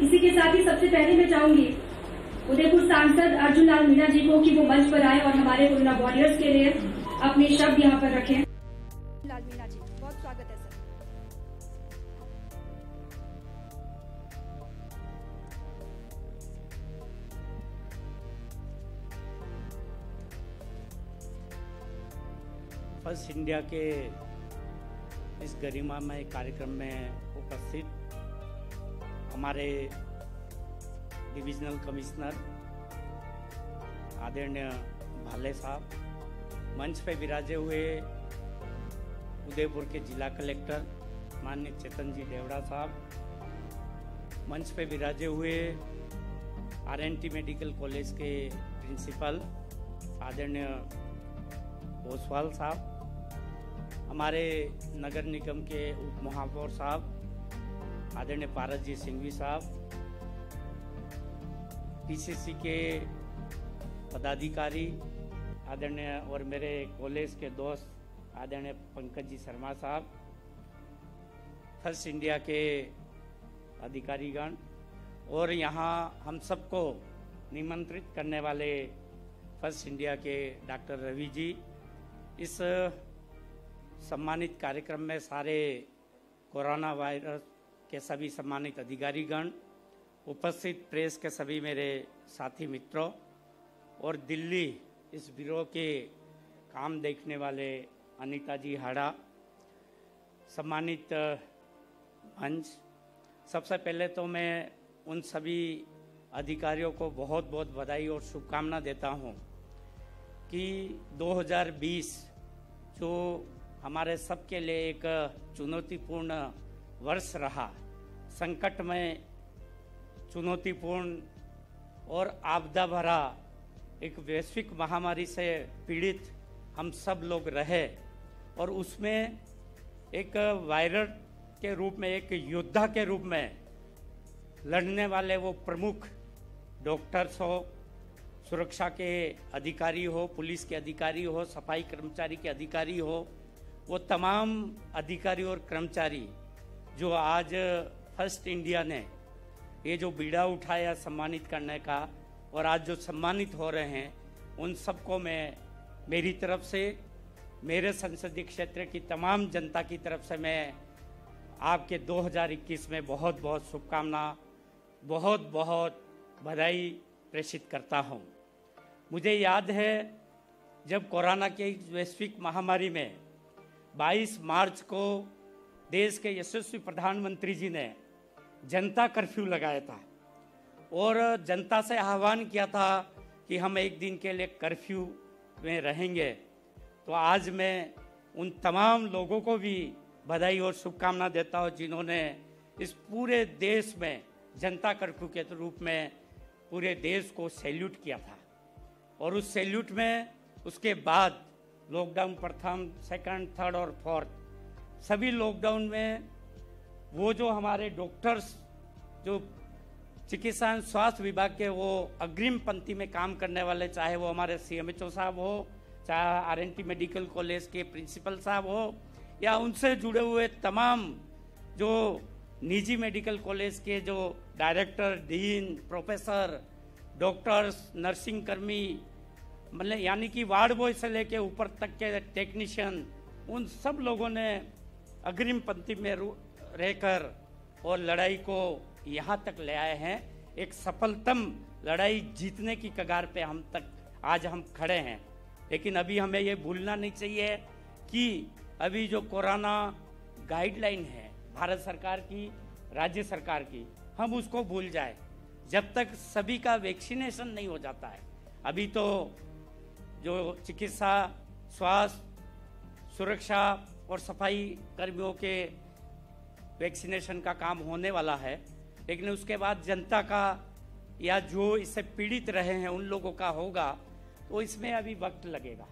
इसी के साथ ही सबसे पहले मैं चाहूंगी उदयपुर सांसद अर्जुन लाल मीणा जी को कि वो मंच पर आए और हमारे कोरोना वॉरियर्स के लिए अपने शब्द यहाँ पर रखें। लाल मीणा जी, बहुत स्वागत है सर। फर्स्ट इंडिया के इस गरिमामय कार्यक्रम में उपस्थित हमारे डिविजनल कमिश्नर आदरणीय भाले साहब, मंच पे विराजे हुए उदयपुर के जिला कलेक्टर माननीय चेतन जी देवड़ा साहब, मंच पे विराजे हुए आरएनटी मेडिकल कॉलेज के प्रिंसिपल आदरणीय ओसवाल साहब, हमारे नगर निगम के उप महापौर साहब आदरणीय पारस जी सिंघवी साहब, पीसीसी के पदाधिकारी आदरणीय और मेरे कॉलेज के दोस्त आदरणीय पंकज जी शर्मा साहब, फर्स्ट इंडिया के अधिकारीगण और यहाँ हम सबको निमंत्रित करने वाले फर्स्ट इंडिया के डॉक्टर रवि जी, इस सम्मानित कार्यक्रम में सारे कोरोना वायरस के सभी सम्मानित अधिकारीगण, उपस्थित प्रेस के सभी मेरे साथी मित्रों और दिल्ली इस ब्यूरो के काम देखने वाले अनीता जी हाड़ा, सम्मानित मंच, सबसे पहले तो मैं उन सभी अधिकारियों को बहुत बहुत बधाई और शुभकामना देता हूं कि 2020 जो हमारे सबके लिए एक चुनौतीपूर्ण वर्ष रहा, संकट में चुनौतीपूर्ण और आपदा भरा एक वैश्विक महामारी से पीड़ित हम सब लोग रहे और उसमें एक वायरस के रूप में, एक योद्धा के रूप में लड़ने वाले वो प्रमुख डॉक्टर्स हो, सुरक्षा के अधिकारी हो, पुलिस के अधिकारी हो, सफाई कर्मचारी के अधिकारी हो, वो तमाम अधिकारी और कर्मचारी जो आज फर्स्ट इंडिया ने ये जो बीड़ा उठाया सम्मानित करने का और आज जो सम्मानित हो रहे हैं, उन सबको मैं मेरी तरफ से, मेरे संसदीय क्षेत्र की तमाम जनता की तरफ से मैं आपके 2021 में बहुत बहुत शुभकामना, बहुत बहुत बधाई प्रेषित करता हूं। मुझे याद है जब कोरोना की वैश्विक महामारी में 22 मार्च को देश के यशस्वी प्रधानमंत्री जी ने जनता कर्फ्यू लगाया था और जनता से आह्वान किया था कि हम एक दिन के लिए कर्फ्यू में रहेंगे। तो आज मैं उन तमाम लोगों को भी बधाई और शुभकामना देता हूं जिन्होंने इस पूरे देश में जनता कर्फ्यू के रूप में पूरे देश को सैल्यूट किया था और उस सैल्यूट में उसके बाद लॉकडाउन प्रथम, सेकंड, थर्ड और फोर्थ सभी लॉकडाउन में वो जो हमारे डॉक्टर्स जो चिकित्सा एवं स्वास्थ्य विभाग के वो अग्रिम पंक्ति में काम करने वाले, चाहे वो हमारे सीएमएचओ साहब हो, चाहे आरएनटी मेडिकल कॉलेज के प्रिंसिपल साहब हो या उनसे जुड़े हुए तमाम जो निजी मेडिकल कॉलेज के जो director, dean, professor, doctors, nursing कर्मी, मतलब यानी कि वार्ड बॉय से लेके ऊपर तक के टेक्नीशियन, उन सब लोगों ने अग्रिम पंक्ति में रहकर और लड़ाई को यहाँ तक ले आए हैं। एक सफलतम लड़ाई जीतने की कगार पे आज हम खड़े हैं। लेकिन अभी हमें ये भूलना नहीं चाहिए कि अभी जो कोरोना गाइडलाइन है भारत सरकार की, राज्य सरकार की, हम उसको भूल जाए जब तक सभी का वैक्सीनेशन नहीं हो जाता है। अभी तो जो चिकित्सा, स्वास्थ्य, सुरक्षा और सफाई कर्मियों के वैक्सीनेशन का काम होने वाला है, लेकिन उसके बाद जनता का या जो इससे पीड़ित रहे हैं उन लोगों का होगा, तो इसमें अभी वक्त लगेगा।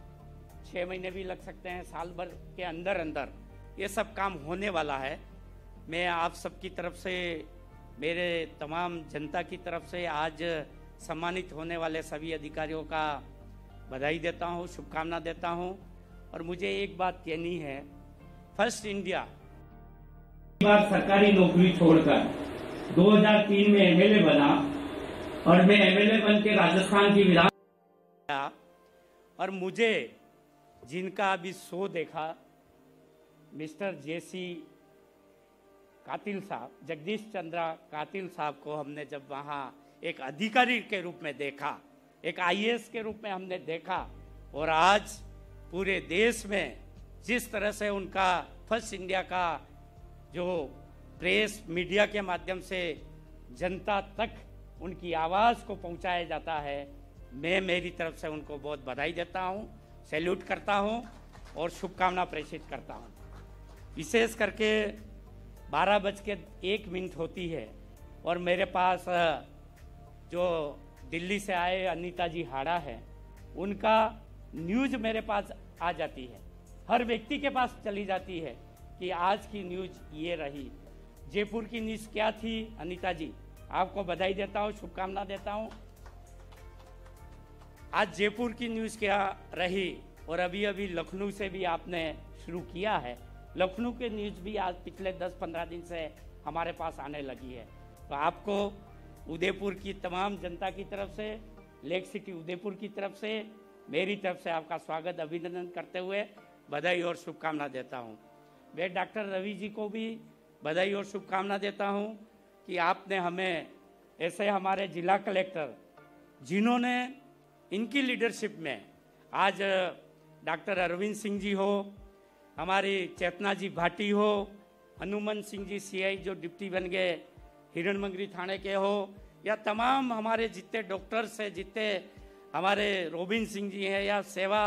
6 महीने भी लग सकते हैं, साल भर के अंदर अंदर ये सब काम होने वाला है। मैं आप सबकी तरफ से, मेरे तमाम जनता की तरफ से आज सम्मानित होने वाले सभी अधिकारियों का बधाई देता हूँ, शुभकामना देता हूँ। और मुझे एक बात कहनी है, फर्स्ट इंडिया बार सरकारी नौकरी छोड़कर 2003 में एमएलए बना और मैं एमएलए बन के राजस्थान की विधान और मुझे जिनका अभी शो देखा मिस्टर जेसी कातिल साहब, जगदीश चंद्रा कातिल साहब को हमने जब वहाँ एक अधिकारी के रूप में देखा, एक आईएएस के रूप में हमने देखा, और आज पूरे देश में जिस तरह से उनका फर्स्ट इंडिया का जो प्रेस मीडिया के माध्यम से जनता तक उनकी आवाज़ को पहुंचाया जाता है, मैं मेरी तरफ से उनको बहुत बधाई देता हूं, सैल्यूट करता हूं और शुभकामना प्रेषित करता हूं। विशेष करके 12:01 होती है और मेरे पास जो दिल्ली से आए अनीता जी हाड़ा है, उनका न्यूज मेरे पास आ जाती है, हर व्यक्ति के पास चली जाती है कि आज की न्यूज ये रही। जयपुर की न्यूज क्या थी अनीता जी, आपको बधाई देता हूँ, शुभकामना देता हूँ। आज जयपुर की न्यूज क्या रही, और अभी अभी लखनऊ से भी आपने शुरू किया है। लखनऊ के न्यूज भी आज पिछले 10-15 दिन से हमारे पास आने लगी है। तो आपको उदयपुर की तमाम जनता की तरफ से, लेक सिटी उदयपुर की तरफ से, मेरी तरफ से आपका स्वागत अभिनंदन करते हुए बधाई और शुभकामना देता हूँ। मैं डॉक्टर रवि जी को भी बधाई और शुभकामना देता हूँ कि आपने हमें ऐसे हमारे जिला कलेक्टर जिन्होंने इनकी लीडरशिप में आज डॉक्टर अरविंद सिंह जी हो, हमारी चेतना जी भाटी हो, हनुमान सिंह जी सीआई जो डिप्टी बन गए हिरणमंगरी थाने के हो, या तमाम हमारे जितने डॉक्टर्स हैं, जितने हमारे रोबिन सिंह जी हैं, या सेवा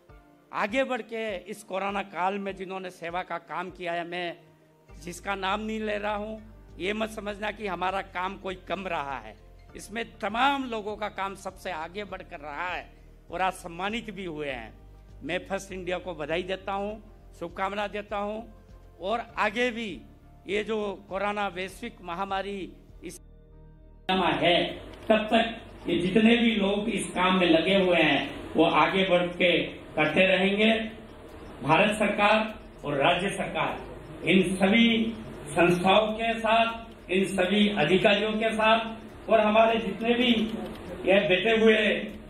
आगे बढ़ के इस कोरोना काल में जिन्होंने सेवा का काम किया है, मैं जिसका नाम नहीं ले रहा हूँ, ये मत समझना कि हमारा काम कोई कम रहा है। इसमें तमाम लोगों का काम सबसे आगे बढ़कर रहा है और आज सम्मानित भी हुए हैं। मैं फर्स्ट इंडिया को बधाई देता हूँ, शुभकामना देता हूँ, और आगे भी ये जो कोरोना वैश्विक महामारी इस है, तब तक ये जितने भी लोग इस काम में लगे हुए हैं वो आगे बढ़ के करते रहेंगे। भारत सरकार और राज्य सरकार इन सभी संस्थाओं के साथ, इन सभी अधिकारियों के साथ, और हमारे जितने भी ये बैठे हुए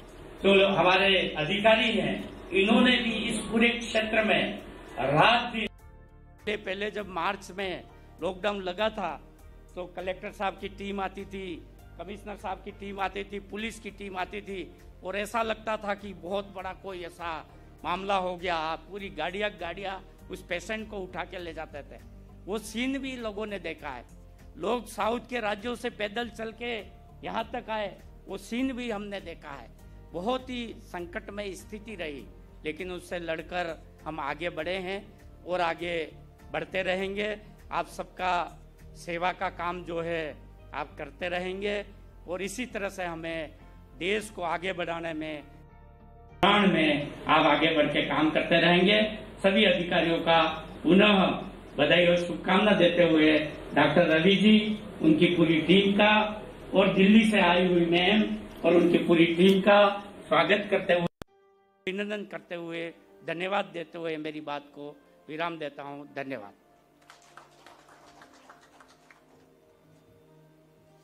जो हमारे अधिकारी हैं, इन्होंने भी इस पूरे क्षेत्र में रात दिन, पहले जब मार्च में लॉकडाउन लगा था तो कलेक्टर साहब की टीम आती थी, कमिश्नर साहब की टीम आती थी, पुलिस की टीम आती थी, और ऐसा लगता था कि बहुत बड़ा कोई ऐसा मामला हो गया, पूरी गाड़ियां उस पेशेंट को उठा के ले जाते थे। वो सीन भी लोगों ने देखा है। लोग साउथ के राज्यों से पैदल चल के यहाँ तक आए, वो सीन भी हमने देखा है। बहुत ही संकटमय स्थिति रही, लेकिन उससे लड़कर हम आगे बढ़े हैं और आगे बढ़ते रहेंगे। आप सबका सेवा का काम जो है आप करते रहेंगे, और इसी तरह से हमें देश को आगे बढ़ाने में आप आगे बढ़ के काम करते रहेंगे। सभी अधिकारियों का पुनः बधाई और शुभकामना देते हुए डॉक्टर रवि जी, उनकी पूरी टीम का, और दिल्ली से आई हुई मैम और उनकी पूरी टीम का स्वागत करते हुए, अभिनंदन करते हुए, धन्यवाद देते हुए मेरी बात को विराम देता हूं। धन्यवाद।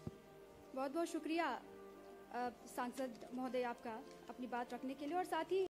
बहुत बहुत शुक्रिया सांसद महोदय आपका अपनी बात रखने के लिए, और साथ ही